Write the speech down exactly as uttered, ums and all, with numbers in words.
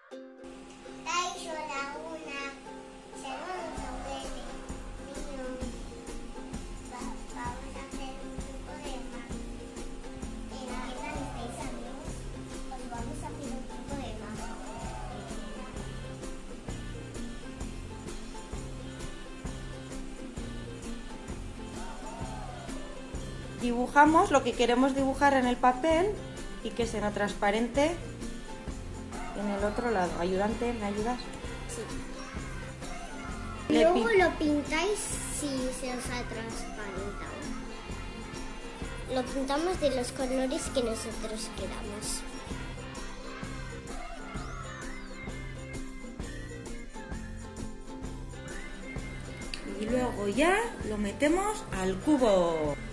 Dibujamos lo que queremos dibujar en el papel y que sea transparente en el otro lado. Ayudante, ¿me ayudas? Sí. Le Luego pin- lo pintáis si se os ha transparentado. Lo pintamos de los colores que nosotros queramos. Y luego ya lo metemos al cubo.